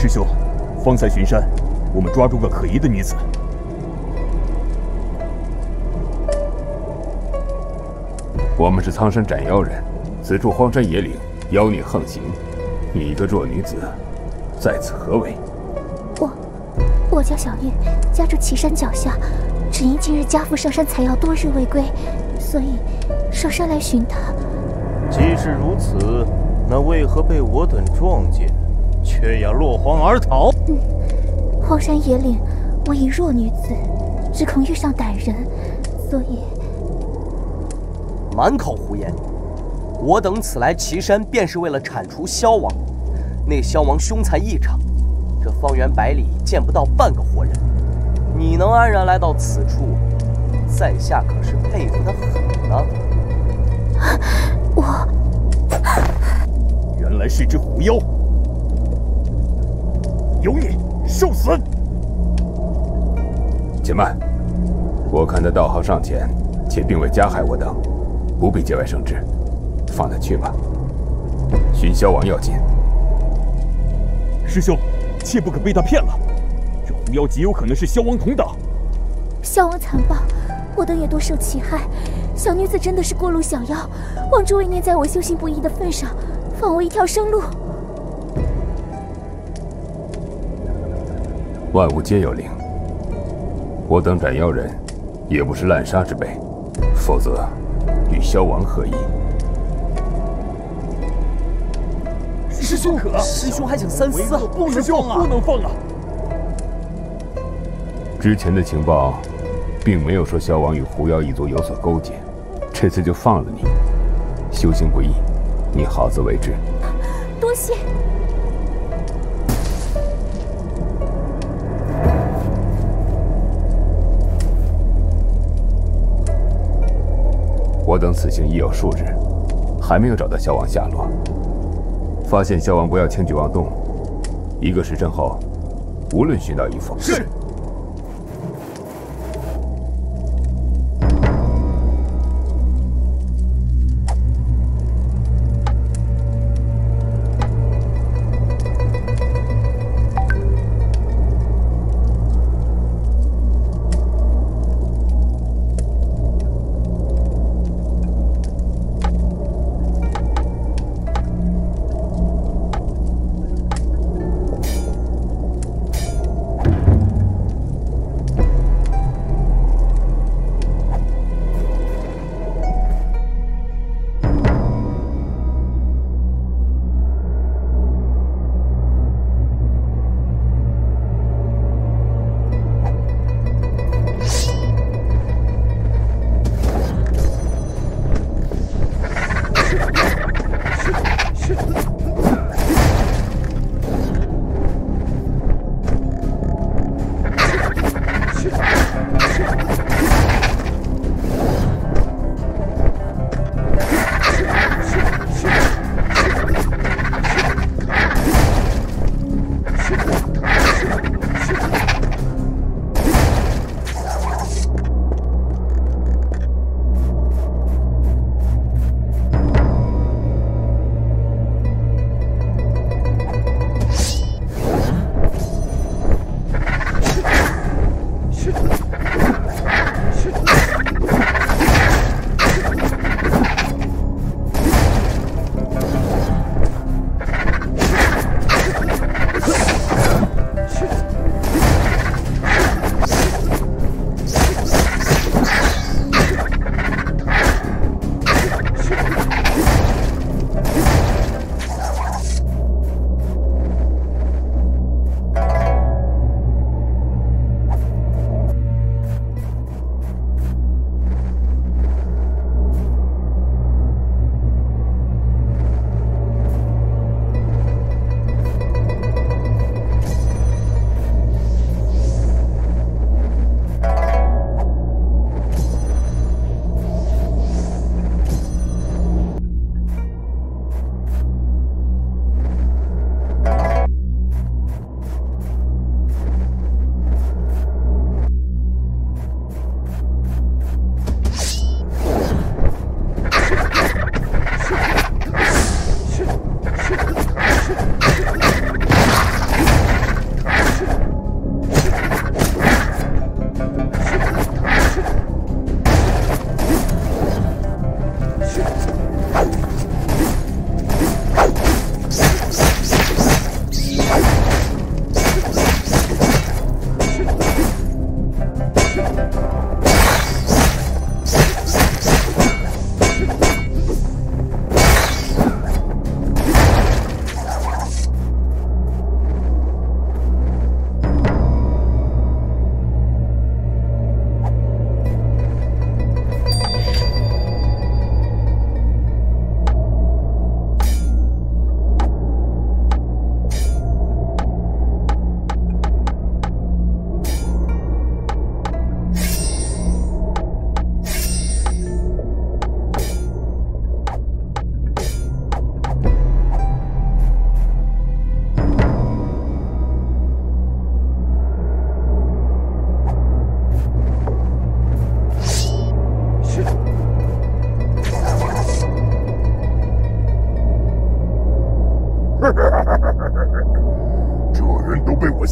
师兄，方才巡山，我们抓住个可疑的女子。 我们是苍山斩妖人，此处荒山野岭，妖孽横行。你一个弱女子，在此何为？ 我叫小玉，家住岐山脚下，只因近日家父上山采药多日未归，所以上山来寻他。 既是如此，那为何被我等撞见，却要落荒而逃？ 荒山野岭，我一弱女子，只恐遇上歹人，所以…… 满口胡言！我等此来岐山，便是为了铲除萧王。那萧王凶残异常，这方圆百里见不到半个活人。你能安然来到此处，在下可是佩服得很呢。 我原来是只狐妖，有你受死！ 且慢，我看他道行尚浅，且并未加害我等，不必节外生枝，放他去吧。寻萧王要紧。 师兄，切不可被他骗了。这狐妖极有可能是萧王同党。 萧王残暴，我等也多受其害。小女子真的是过路小妖，望诸位念在我修行不易的份上，放我一条生路。 万物皆有灵，我等斩妖人也不是滥杀之辈，否则与萧王何异？ 师兄，师兄还请三思啊！ 不能放啊！不能放啊！ 之前的情报，并没有说萧王与狐妖一族有所勾结，这次就放了你。修行不易，你好自为之。 多谢。 我等此行已有数日，还没有找到萧王下落。发现萧王不要轻举妄动，1个时辰后，无论寻到与否。 是。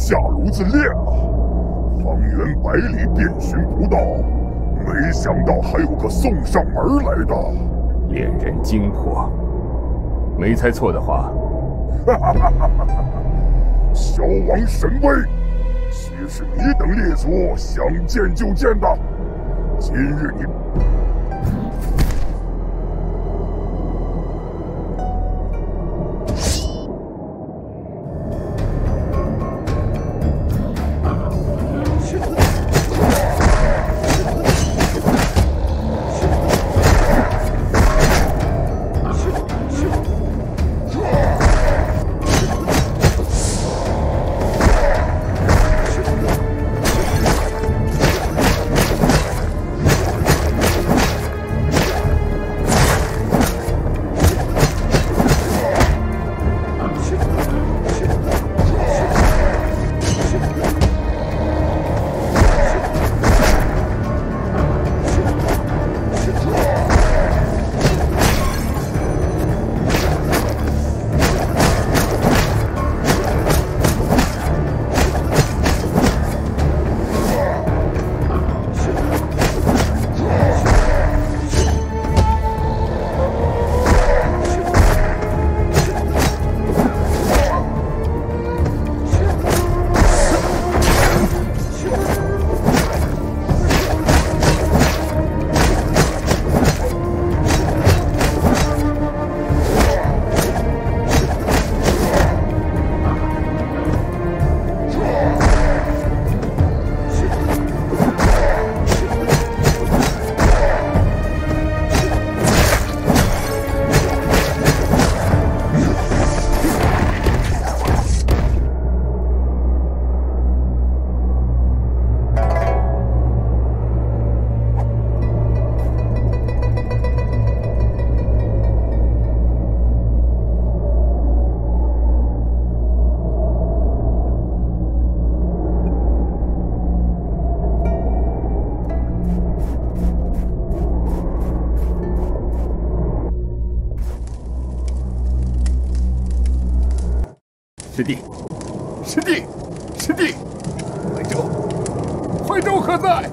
下炉子炼了，方圆百里遍寻不到，没想到还有个送上门来的。 猎人精魄，没猜错的话， 萧王神威，岂是你等列祖想见就见的？今日你。 师弟，师弟，师弟，怀州何在？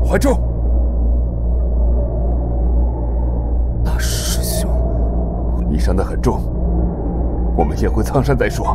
唤咒。 大师兄， 你伤得很重，我们先回苍山再说。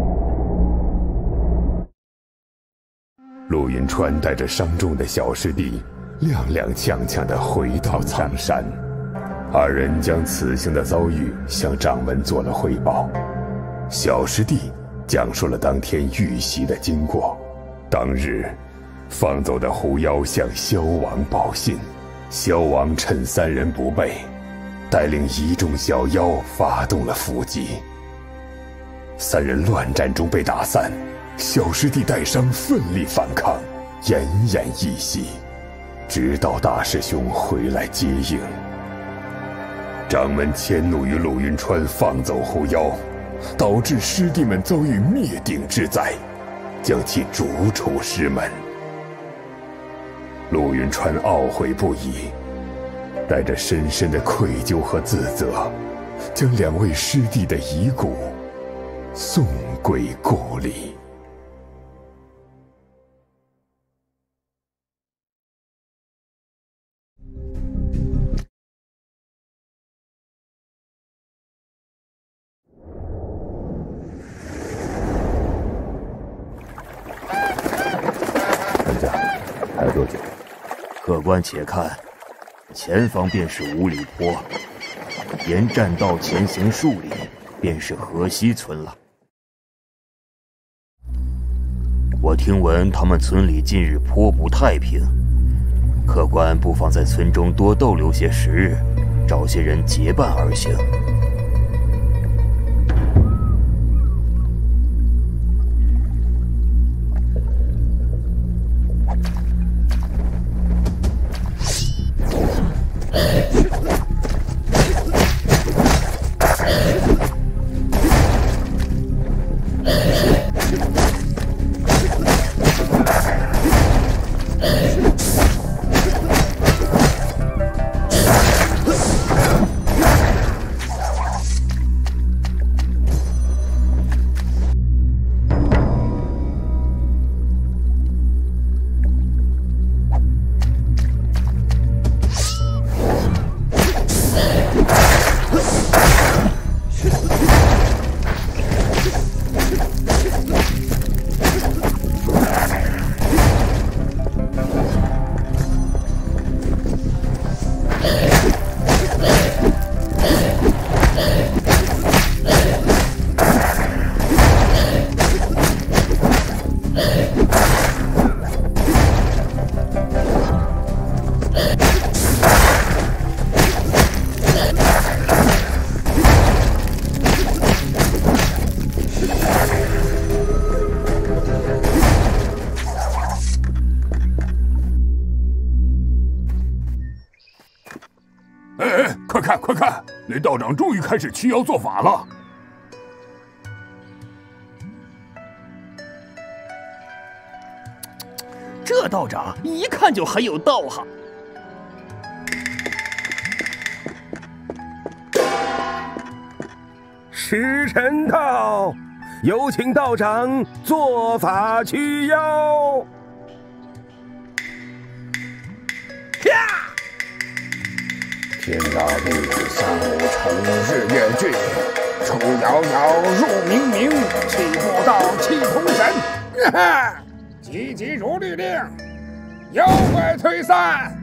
陆云川带着伤重的小师弟，踉踉跄跄地回到苍山。二人将此行的遭遇向掌门做了汇报。小师弟讲述了当天遇袭的经过。当日，放走的狐妖向萧王报信，萧王趁三人不备，带领一众小妖发动了伏击。三人乱战中被打散，小师弟带伤奋力反抗，奄奄一息，直到大师兄回来接应。掌门迁怒于陆云川放走狐妖，导致师弟们遭遇灭顶之灾，将其逐出师门。陆云川懊悔不已，带着深深的愧疚和自责，将两位师弟的遗骨送归故里。还有多久？ 客官且看，前方便是五里坡，沿栈道前行数里，便是河西村了。我听闻他们村里近日颇不太平，客官不妨在村中多逗留些时日，找些人结伴而行。 快看，那道长终于开始驱妖做法了。 这道长一看就很有道行。 时辰到，有请道长做法驱妖。 天道地三五成日月聚，出遥遥入冥冥，气不到气同神。急急如律令，妖怪退散。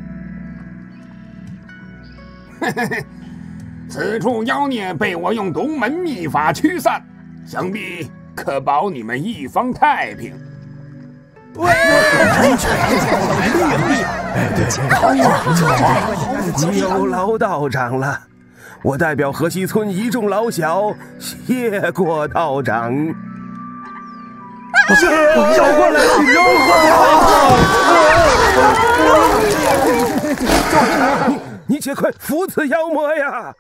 此处妖孽被我用独门秘法驱散，想必可保你们一方太平。 有劳道长了，我代表河西村一众老小谢过道长。妖怪来了！妖怪！你且快扶此妖魔呀！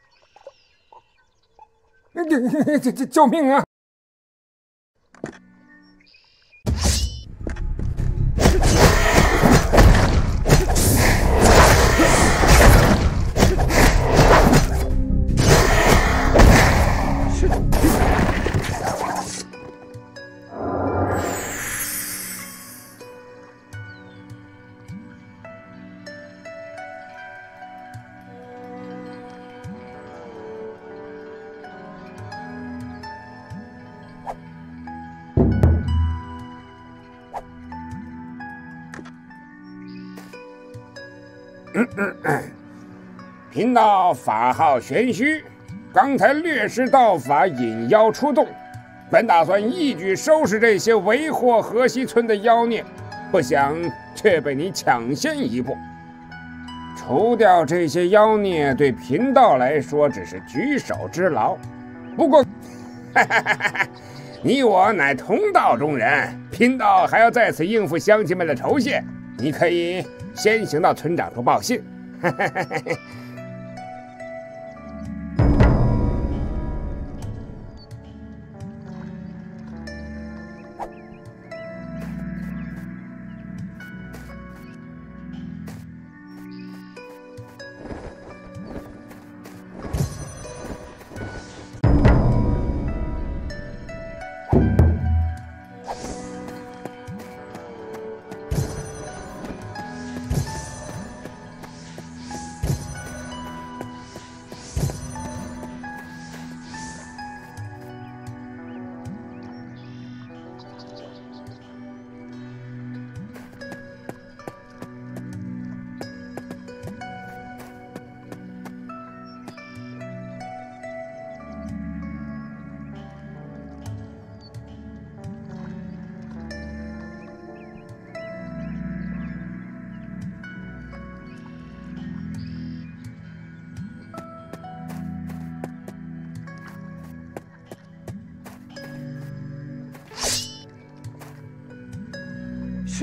救命啊！ 贫道法号玄虚，刚才略施道法，引妖出动，本打算一举收拾这些为祸河西村的妖孽，不想却被你抢先一步。除掉这些妖孽，对贫道来说只是举手之劳。不过，你我乃同道中人，贫道还要在此应付乡亲们的酬谢。你可以先行到村长处报信。是。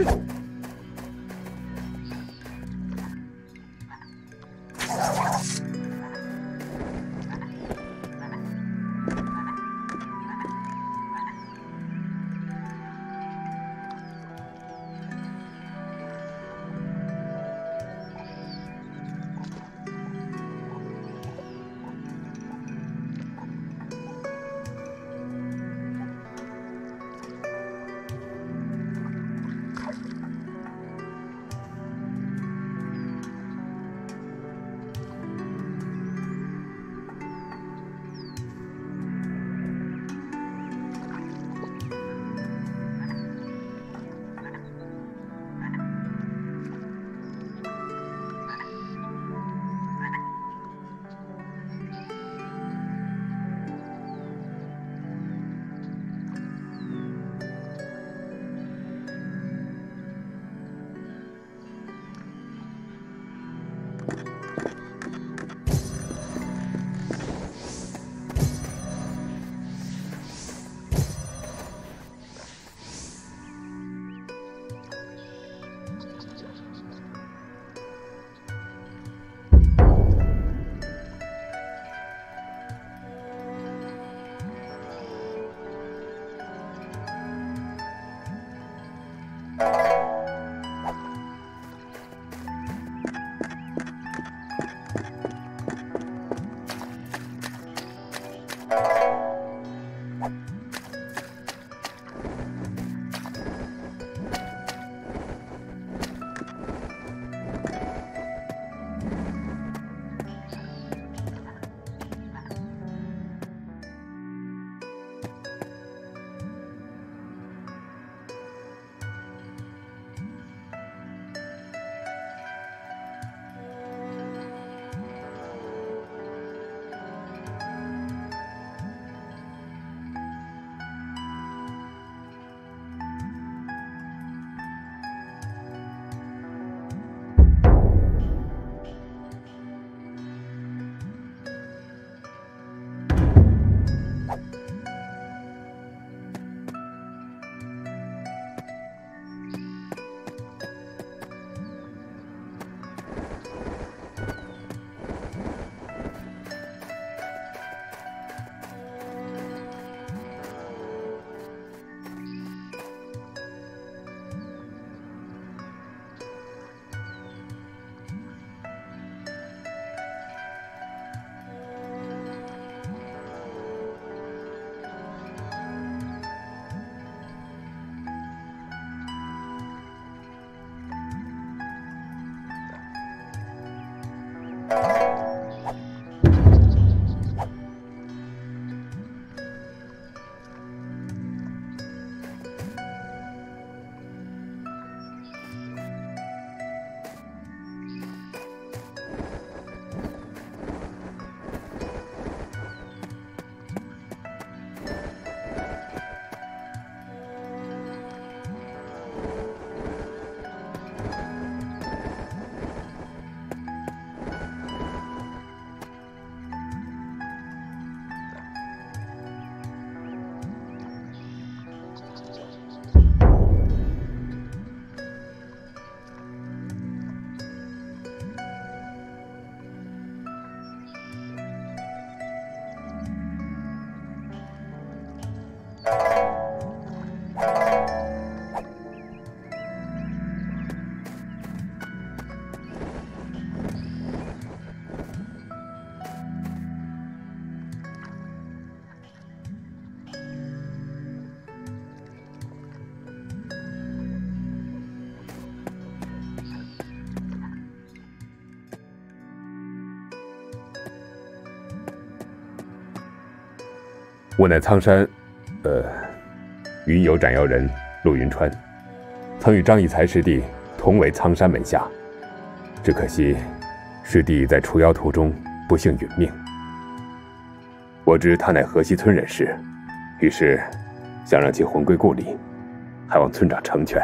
我乃苍山，云游斩妖人陆云川，曾与张义才师弟同为苍山门下，只可惜师弟在除妖途中不幸殒命。我知他乃河西村人士，于是想让其魂归故里，还望村长成全。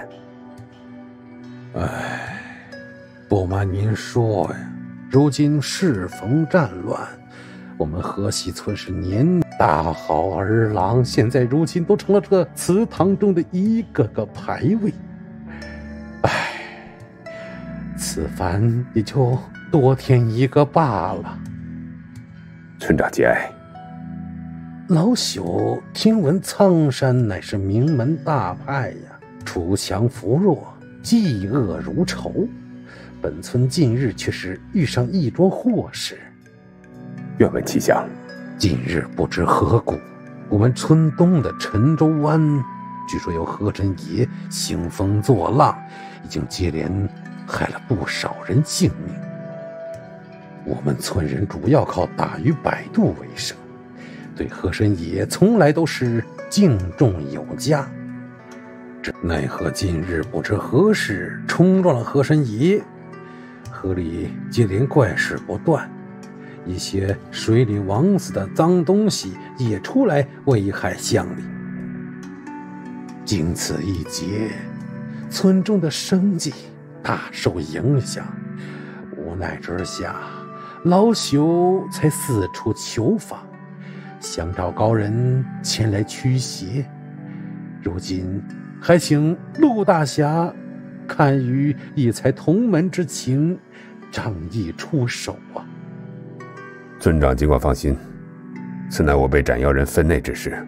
不瞒您说呀，如今适逢战乱，我们河西村是年大好儿郎，现在如今都成了这祠堂中的一个个牌位。此番也就多添一个罢了。 村长节哀。 老朽听闻苍山乃是名门大派呀，锄强扶弱，嫉恶如仇。本村近日却是遇上一桩祸事。 愿闻其详。 近日不知何故，我们村东的陈州湾，据说有河神爷兴风作浪，已经接连害了不少人性命。我们村人主要靠打鱼摆渡为生，对河神爷从来都是敬重有加。这奈何近日不知何事冲撞了河神爷，河里接连怪事不断，一些水里枉死的脏东西也出来危害乡里。经此一劫，村中的生计大受影响，无奈之下，老朽才四处求法，想找高人前来驱邪。如今还请陆大侠看于义才同门之情，仗义出手啊！ 村长尽管放心，此乃我被斩妖人分内之事。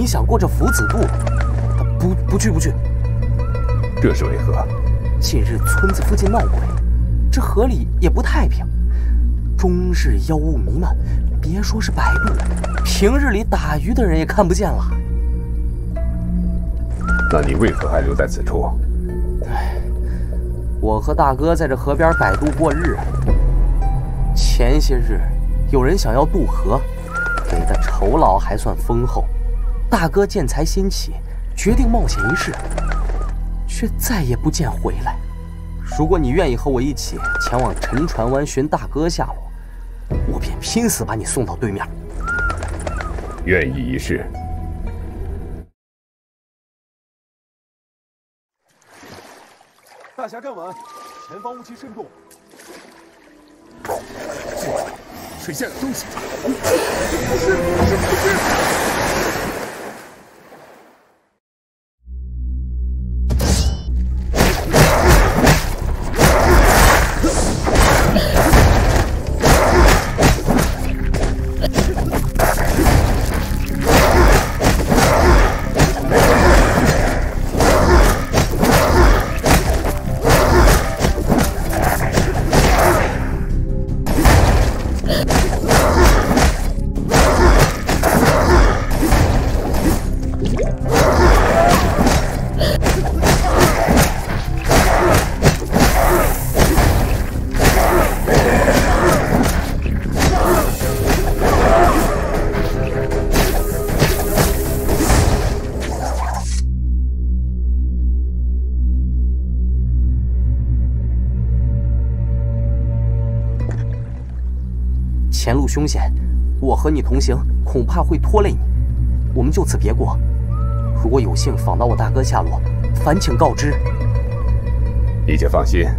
想过这福子渡？不去。 这是为何？ 近日村子附近闹鬼，这河里也不太平，终日妖雾弥漫，别说是摆渡，平日里打鱼的人也看不见了。 那你为何还留在此处？ 我和大哥在这河边摆渡过日。前些日有人想要渡河，给的酬劳还算丰厚。大哥见财心起，决定冒险一试，却再也不见回来。如果你愿意和我一起前往沉船湾寻大哥下落，我便拼死把你送到对面。 愿意一试。 大侠站稳，前方雾气甚重。 水下有东西！ 不是！ 前路凶险，我和你同行恐怕会拖累你，我们就此别过。如果有幸访到我大哥下落，烦请告知。 你且放心。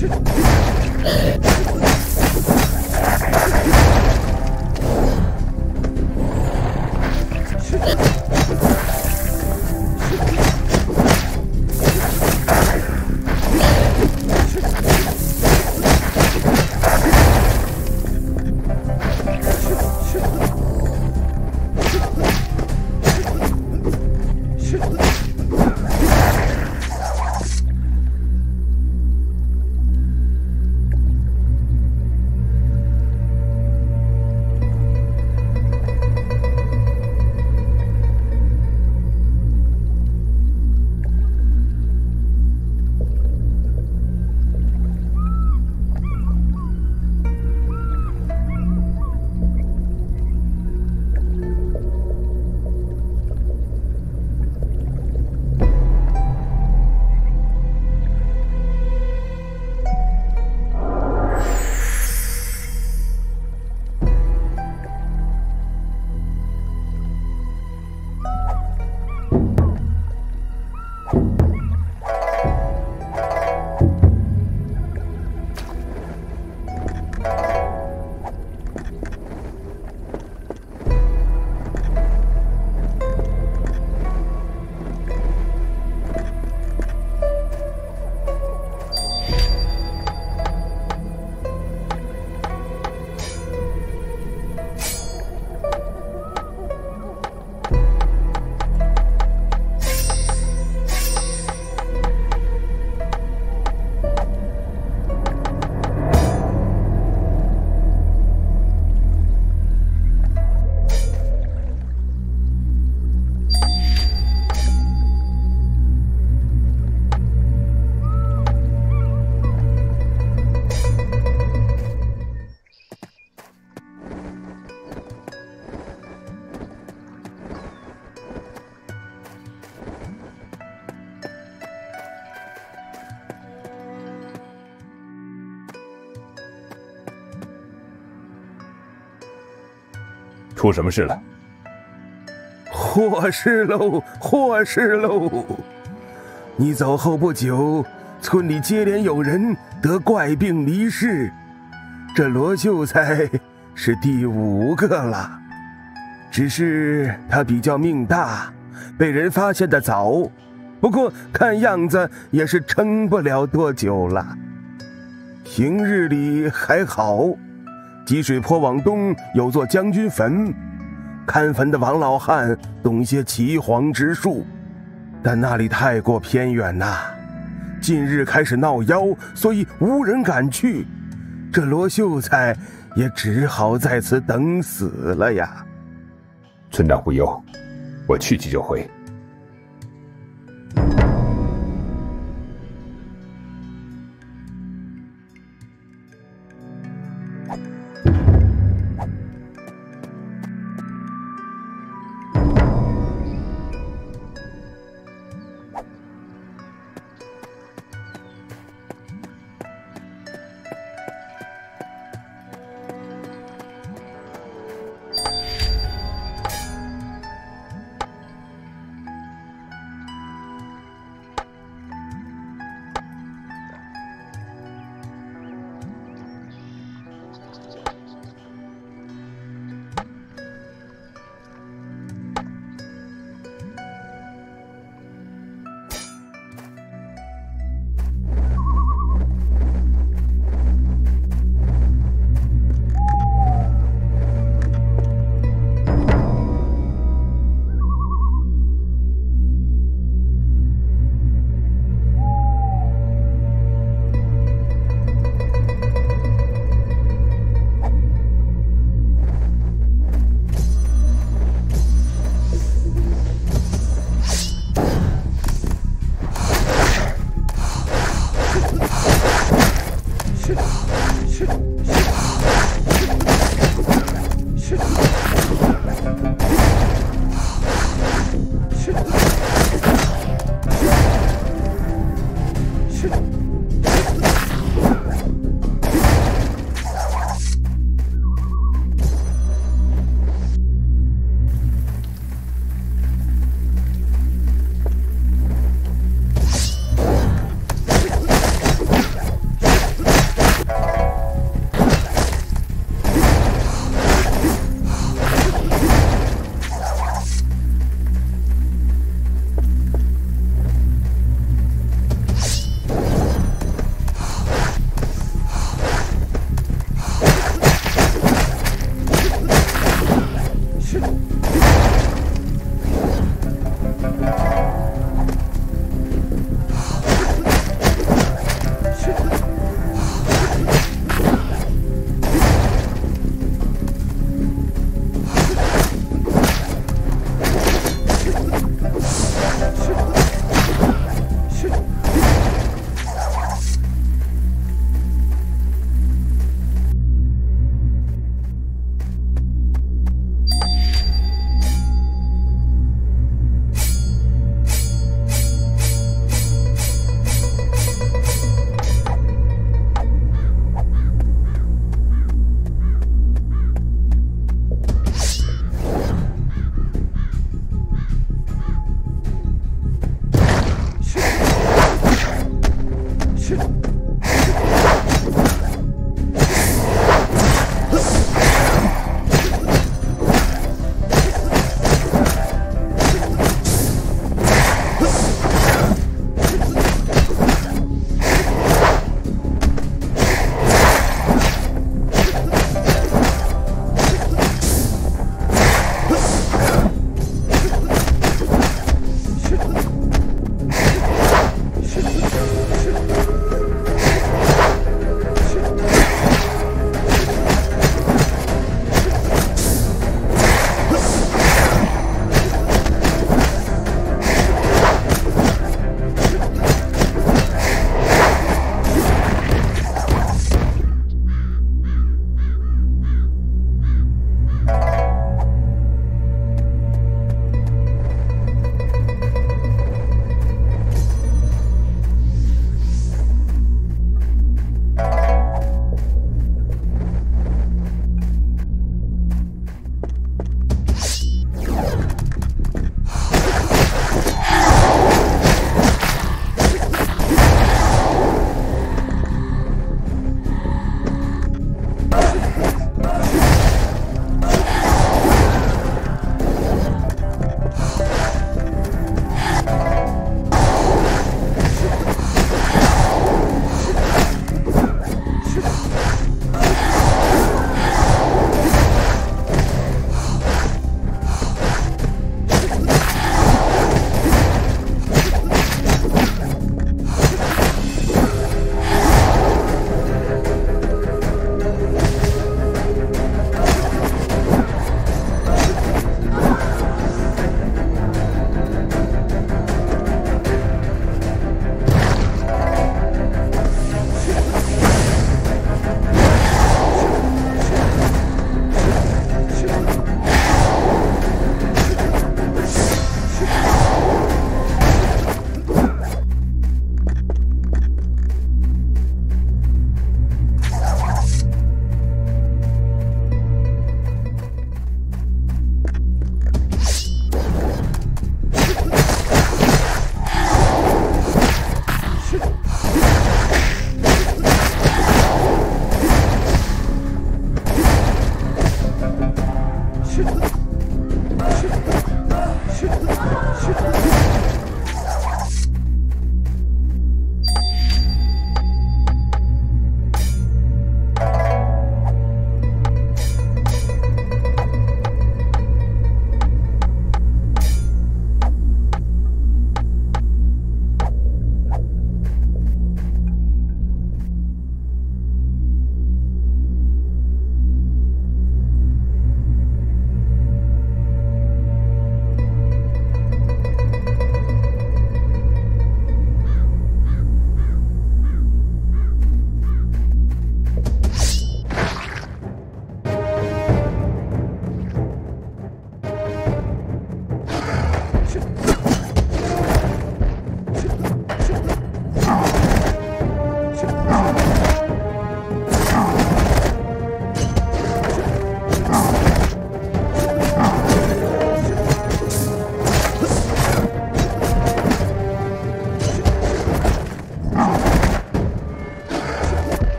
出什么事了？ 祸事喽！祸事喽！你走后不久，村里接连有人得怪病离世，这罗秀才是第5个了。只是他比较命大，被人发现的早，不过看样子也是撑不了多久了。平日里还好，积水坡往东有座将军坟，看坟的王老汉懂些岐黄之术，但那里太过偏远呐，近日开始闹妖，所以无人敢去。这罗秀才也只好在此等死了呀。 村长不忧，我去即就回。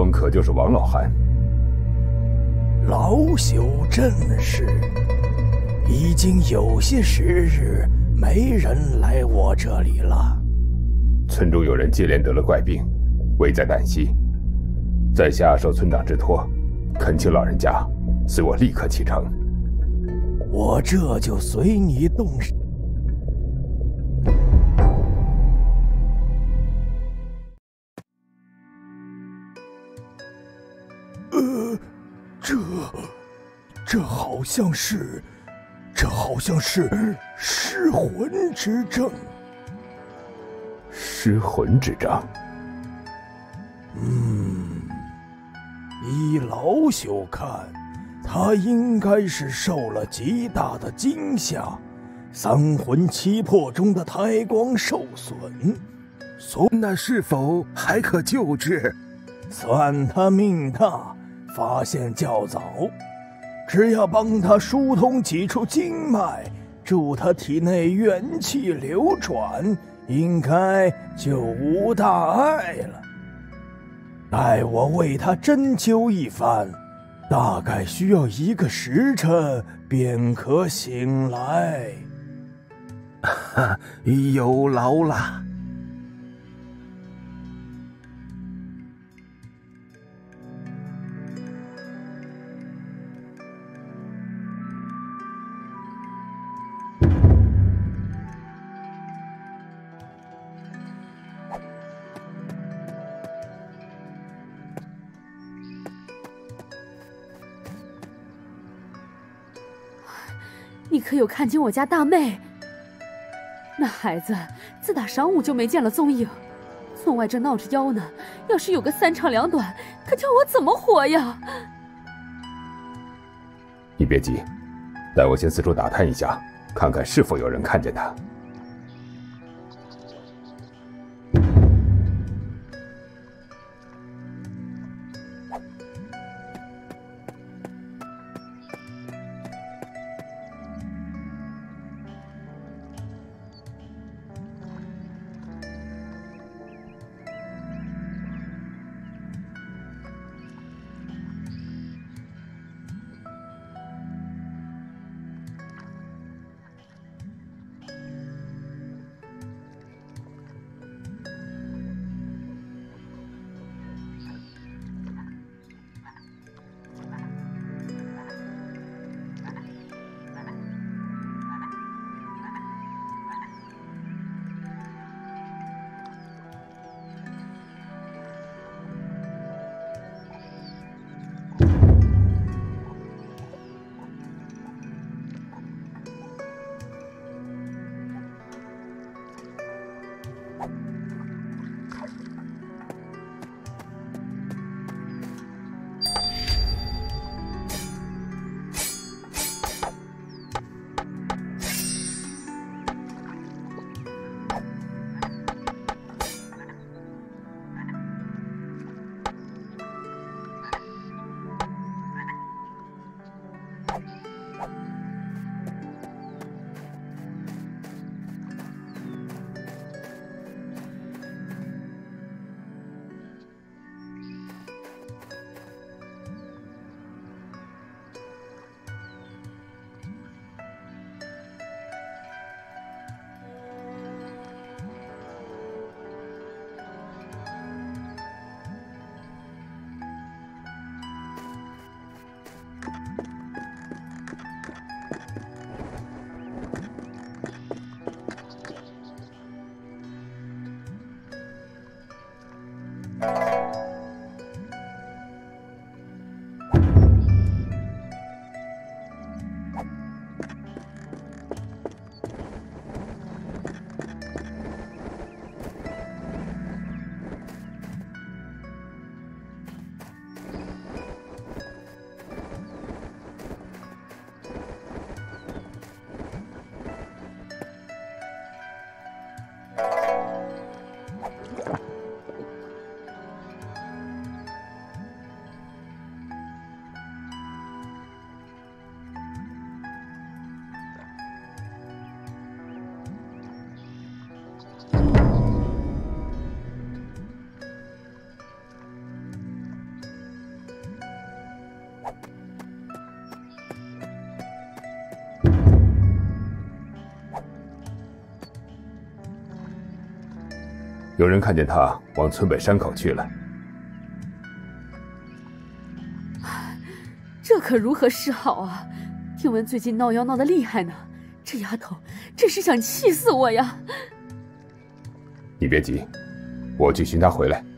翁可就是王老汉。 老朽正是。已经有些时日没人来我这里了。 村中有人接连得了怪病，危在旦夕，在下受村长之托，恳请老人家随我立刻启程。 我这就随你动手。这好像是失魂之症。 失魂之症。 依老朽看，他应该是受了极大的惊吓，三魂七魄中的胎光受损。 那是否还可救治？ 算他命大，发现较早。只要帮他疏通几处经脉，助他体内元气流转，应该就无大碍了。待我为他针灸一番，大概需要1个时辰便可醒来。 有劳了。 你可有看见我家大妹？那孩子自打晌午就没见了踪影，村外正闹着妖呢，要是有个3长2短，可叫我怎么活呀？ 你别急，待我先四处打探一下，看看是否有人看见他。 有人看见他往村北山口去了。 这可如何是好啊！听闻最近闹妖闹得厉害呢，这丫头真是想气死我呀！ 你别急，我去寻他回来。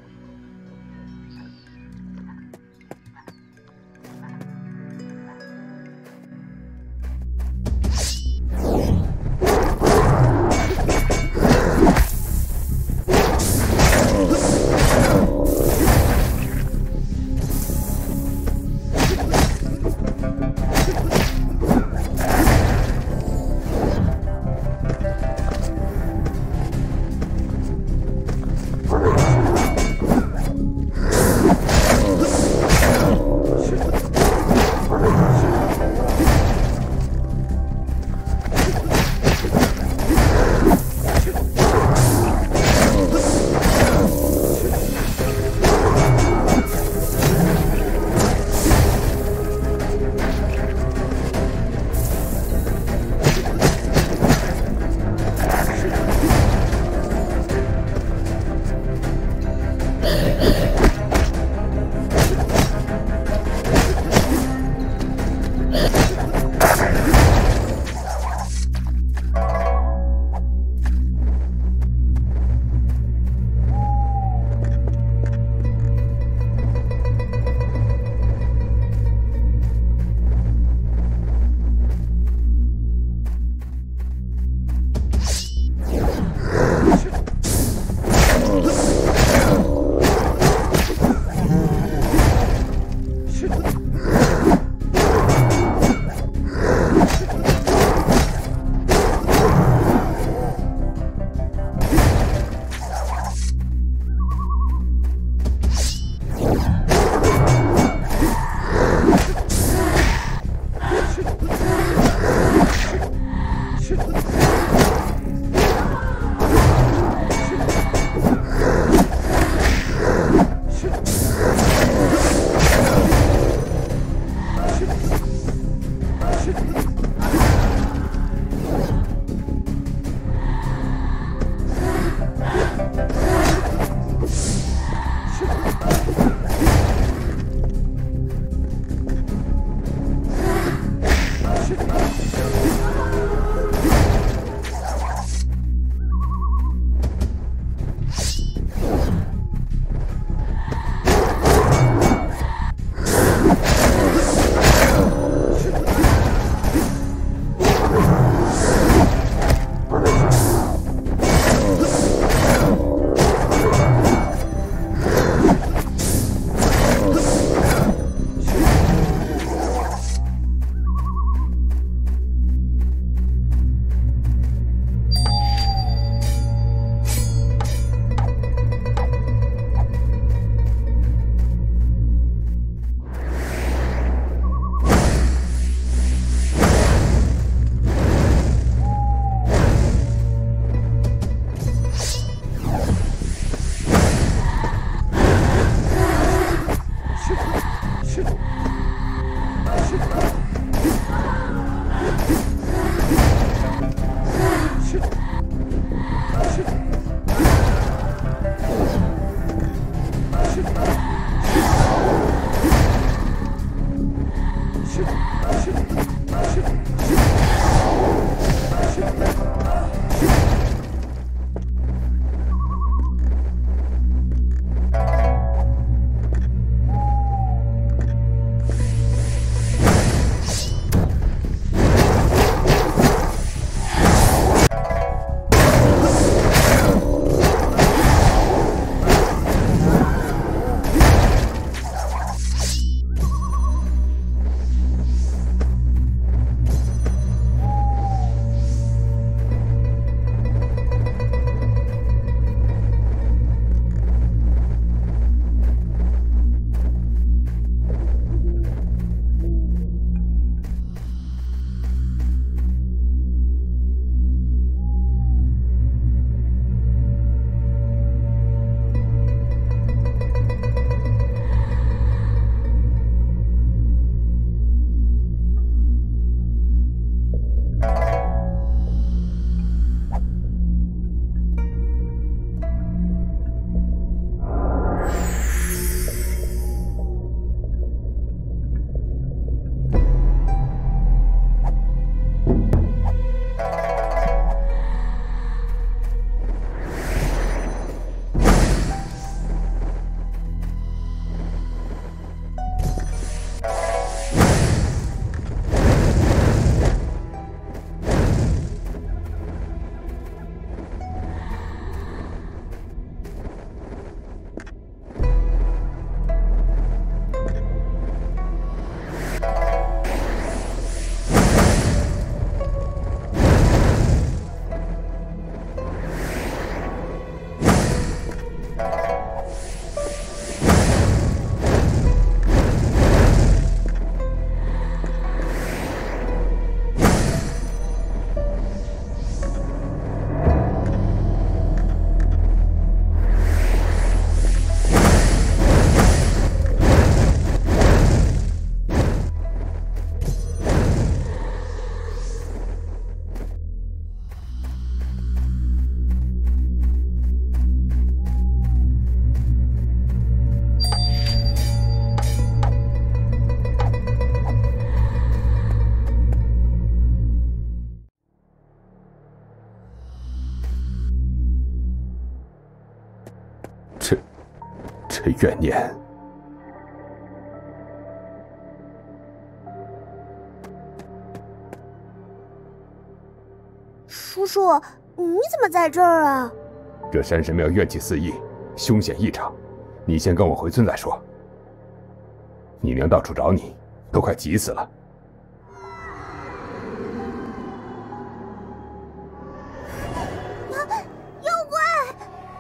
是怨念。 叔叔，你怎么在这儿啊？ 这山神庙怨气四溢，凶险异常，你先跟我回村再说。你娘到处找你，都快急死了。 妖怪！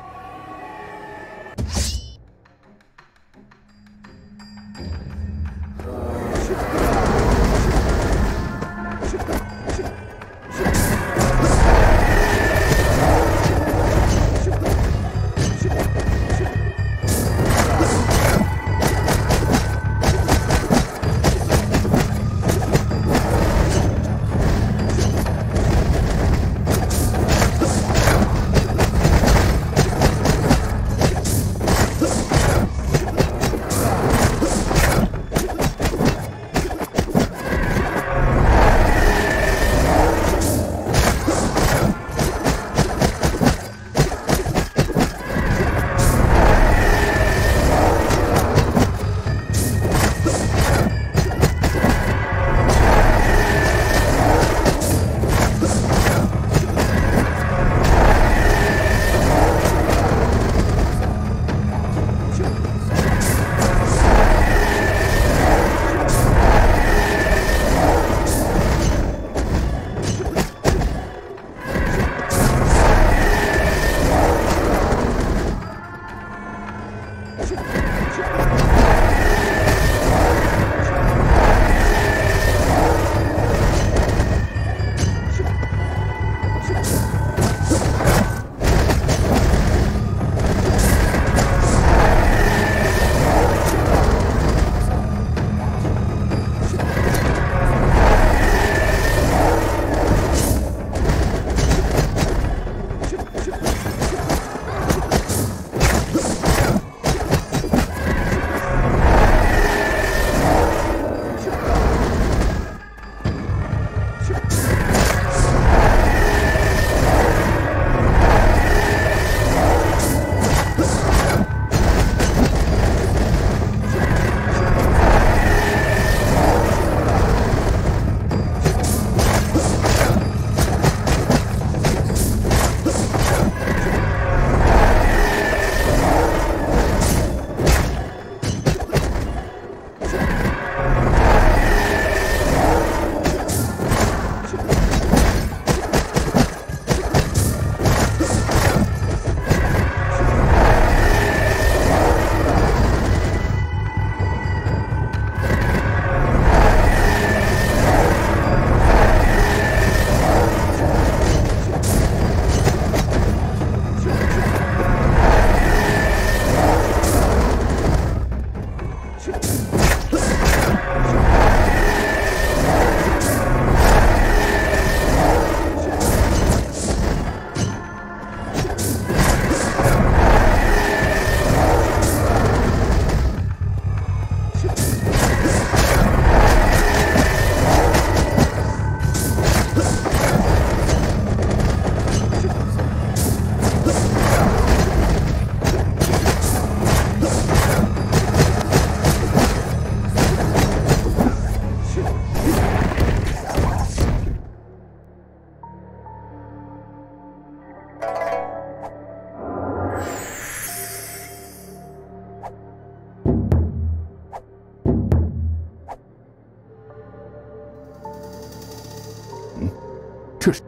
这是。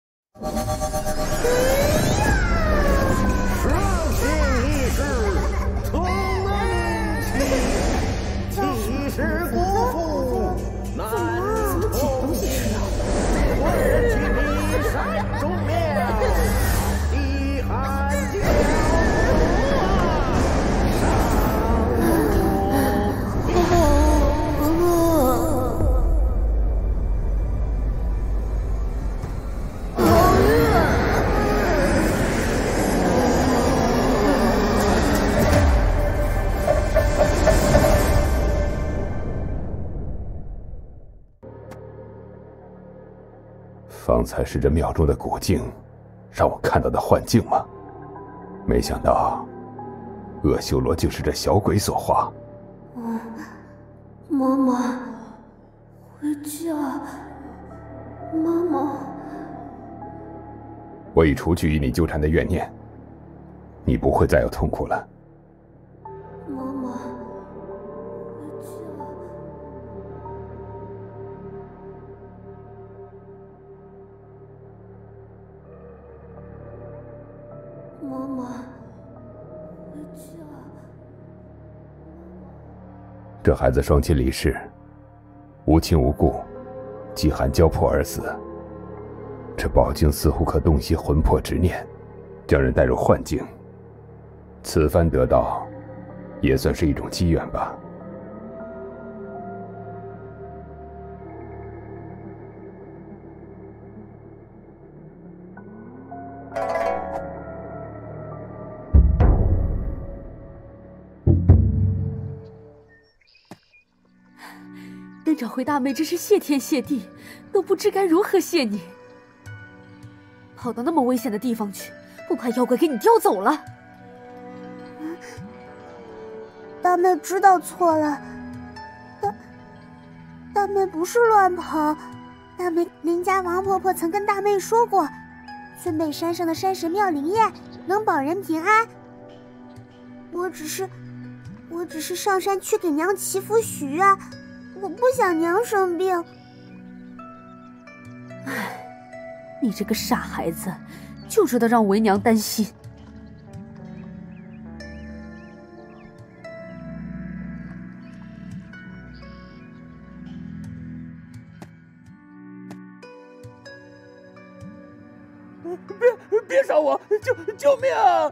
方才是这庙中的古镜，让我看到的幻境吗？没想到， 恶修罗就是这小鬼所化。 妈妈，回家，妈妈。 我已除去与你纠缠的怨念，你不会再有痛苦了。 妈妈，回家。妈妈，回家。 这孩子双亲离世，无亲无故，饥寒交迫而死。这宝镜似乎可洞悉魂魄执念，将人带入幻境。此番得到，也算是一种机缘吧。 能找回大妹，真是谢天谢地，都不知该如何谢你。跑到那么危险的地方去，不怕妖怪给你叼走了？ 大妹知道错了，大妹不是乱跑，大妹林家王婆婆曾跟大妹说过，村北山上的山神庙灵验，能保人平安。我只是上山去给娘祈福许愿，我不想娘生病。 唉，你这个傻孩子，就知道让为娘担心。 别杀我！救命啊！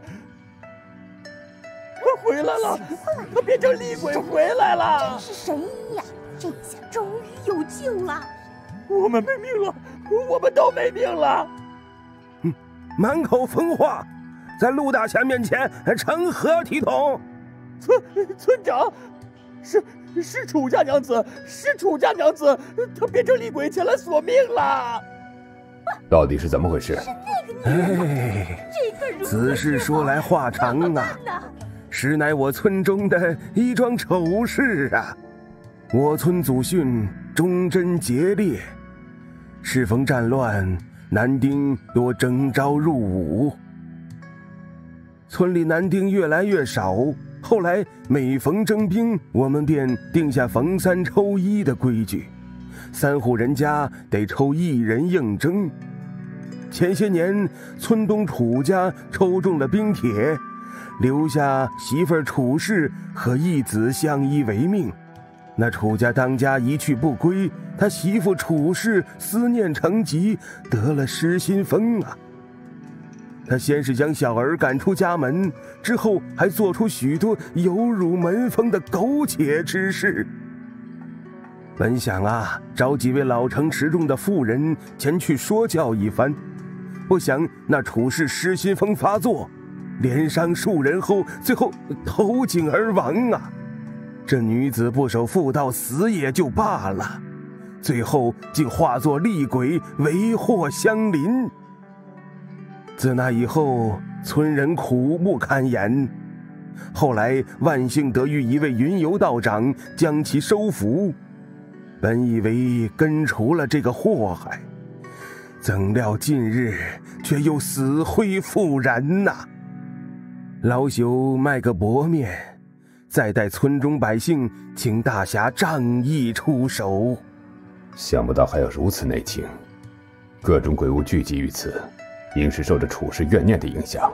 回来了！他变成厉鬼回来了！ 真是神医呀！这下终于有救了！ 我们没命了，我们都没命了！ 满口疯话，在陆大侠面前成何体统？ 村长，是楚家娘子，是楚家娘子，她变成厉鬼前来索命了。 到底是怎么回事？ 哎，此事说来话长啊，实乃我村中的一桩丑事啊。我村祖训忠贞节烈，适逢战乱，男丁多征召入伍，村里男丁越来越少。后来每逢征兵，我们便定下逢三抽一的规矩，3户人家得抽1人应征。前些年，村东楚家抽中了兵帖，留下媳妇儿楚氏和一子相依为命。那楚家当家一去不归，他媳妇楚氏思念成疾，得了失心疯啊。他先是将小儿赶出家门，之后还做出许多有辱门风的苟且之事。本想啊，找几位老成持重的妇人前去说教一番，不想那楚氏失心疯发作，连伤数人后，最后投井而亡啊！这女子不守妇道，死也就罢了，最后竟化作厉鬼，为祸乡邻。自那以后，村人苦不堪言。后来万幸得遇一位云游道长，将其收服。本以为根除了这个祸害，怎料近日却又死灰复燃呐！老朽卖个薄面，再待村中百姓请大侠仗义出手。 想不到还有如此内情，各种鬼物聚集于此，应是受着楚氏怨念的影响。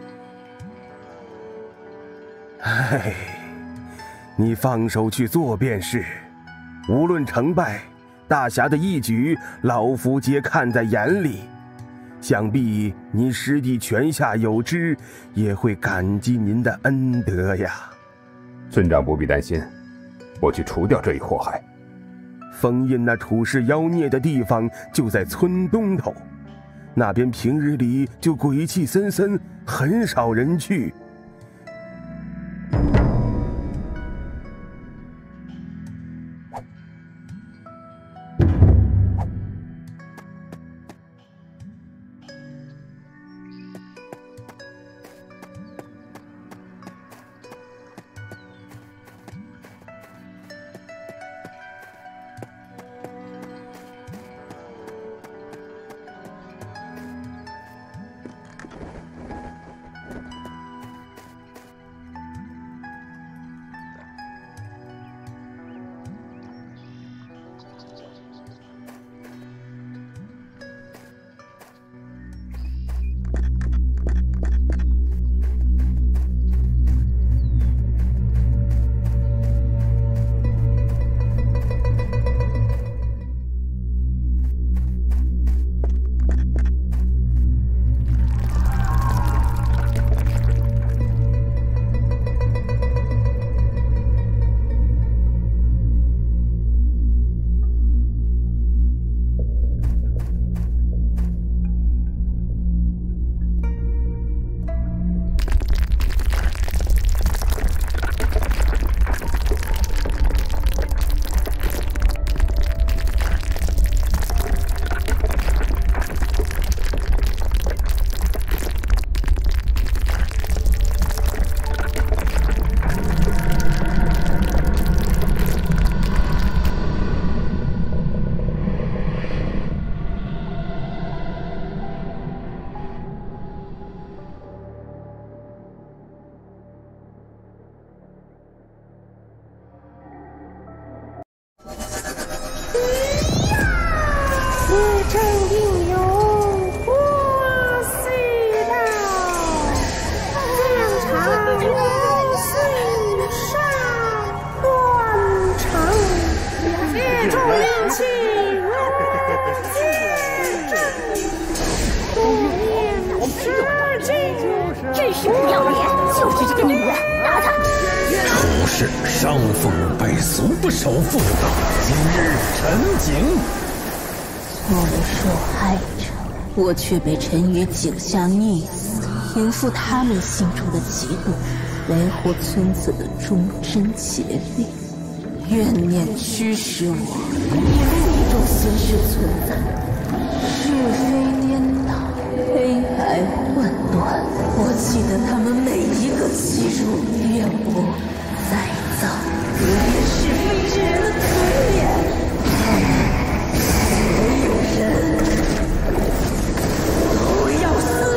唉，你放手去做便是，无论成败，大侠的义举，老夫皆看在眼里。想必您师弟泉下有知，也会感激您的恩德呀。 村长不必担心，我去除掉这一祸害。 封印那楚氏妖孽的地方就在村东头，那边平日里就鬼气森森，很少人去。 是伤风败俗不守妇道，今日陈景。 作为受害者，我却被沉于井下溺死，平复他们心中的嫉妒，维护村子的忠贞节律。怨念驱使我，以另一种形式存在。是非颠倒，黑白混乱。我记得他们每一个欺辱、怨我、再造、革灭是非之人的嘴脸。他们所有人都要死！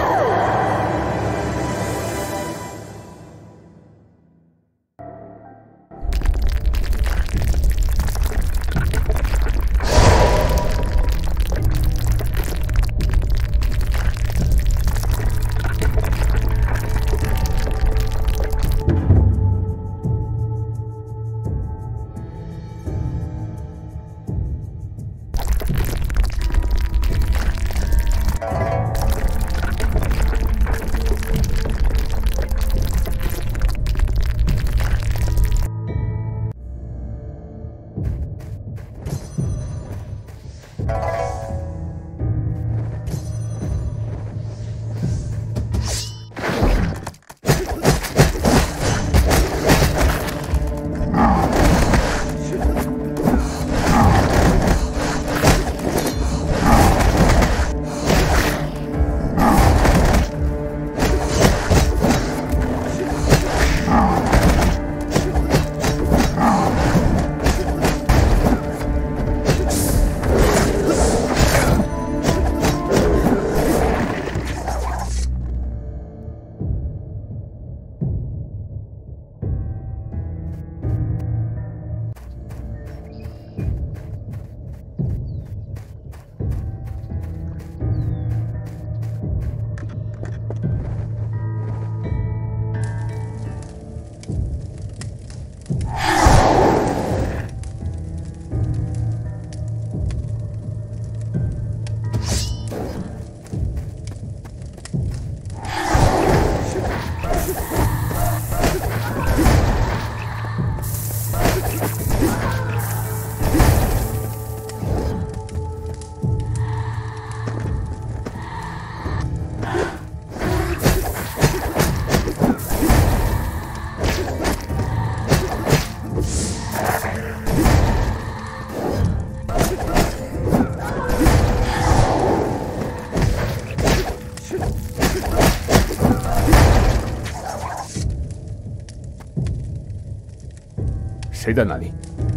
谁在那里？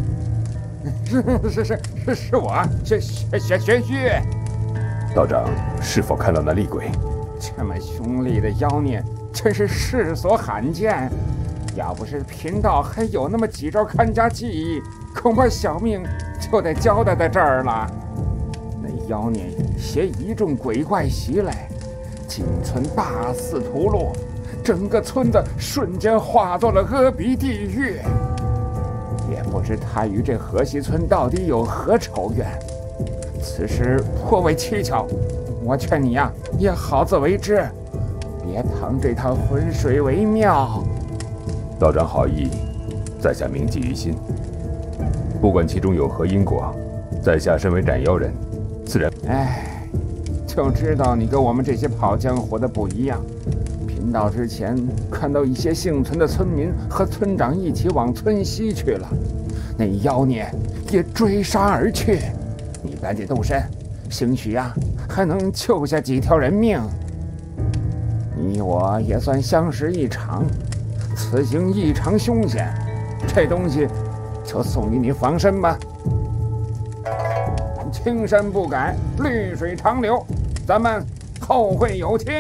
是我，玄虚。 道长是否看到那厉鬼？ 这么凶厉的妖孽，真是世所罕见。要不是贫道还有那么几招看家技艺，恐怕小命就得交代在这儿了。那妖孽携一众鬼怪袭来，进村大肆屠戮，整个村子瞬间化作了阿鼻地狱。也不知他与这河西村到底有何仇怨，此事颇为蹊跷。我劝你呀，也好自为之，别趟这趟浑水为妙。 道长好意，在下铭记于心。不管其中有何因果，在下身为斩妖人，自然…… 就知道你跟我们这些跑江湖的不一样。贫道之前看到一些幸存的村民和村长一起往村西去了，那妖孽也追杀而去。你赶紧动身，兴许还能救下几条人命。你我也算相识一场，此行异常凶险，这东西就送给你防身吧。青山不改，绿水长流，咱们后会有期。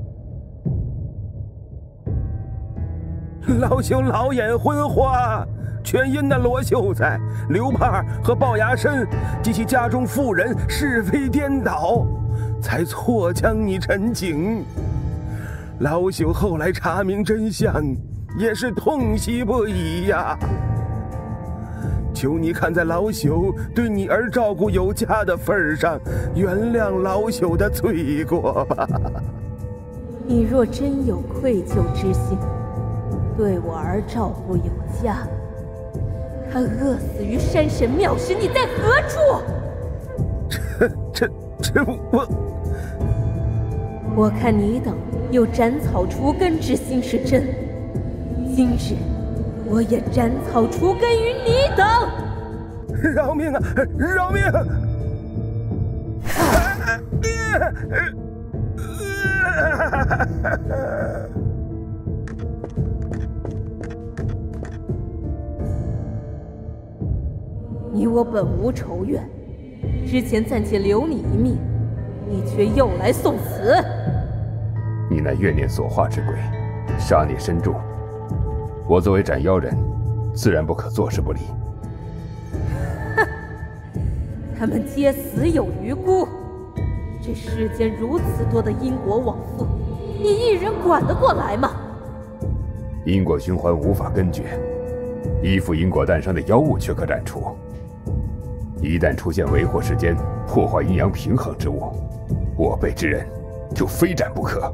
老兄老眼昏花， 全因那罗秀才、刘胖和龅牙参及其家中妇人是非颠倒，才错将你陈警。老朽后来查明真相，也是痛惜不已呀。求你看在老朽对你儿照顾有加的份上，原谅老朽的罪过吧。 你若真有愧疚之心，对我儿照顾有加，他饿死于山神庙时，你在何处？ 这我看你等有斩草除根之心是真，今日我也斩草除根于你等！ 饶命啊！饶命！ 你我本无仇怨，之前暂且留你一命，你却又来送死。 你那怨念所化之鬼，杀孽深重，我作为斩妖人，自然不可坐视不理。 哼，他们皆死有余辜。这世间如此多的因果往复，你一人管得过来吗？ 因果循环无法根绝，依附因果诞生的妖物却可斩除。一旦出现为祸世间、破坏阴阳平衡之物，我辈之人就非斩不可。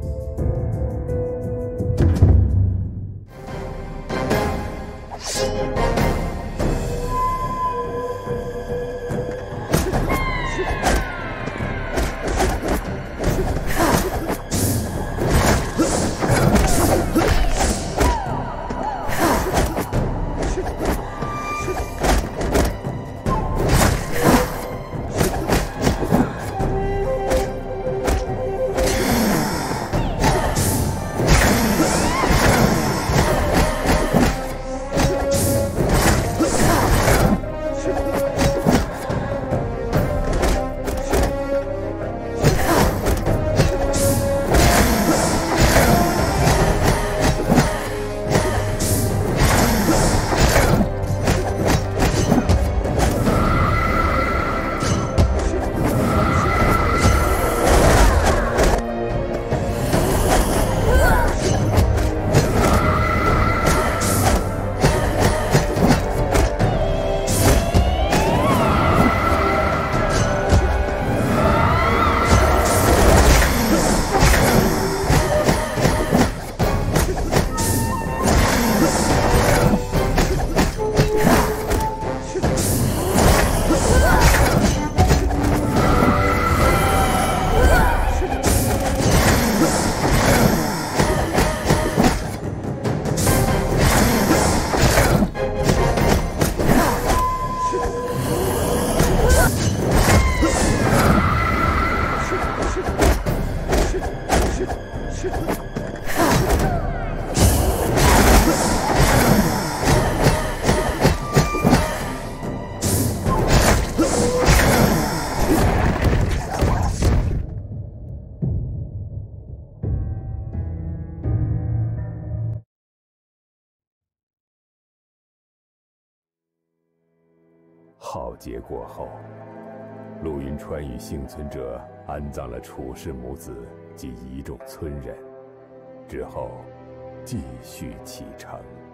浩劫过后，陆云川与幸存者安葬了楚氏母子及一众村人，之后继续启程。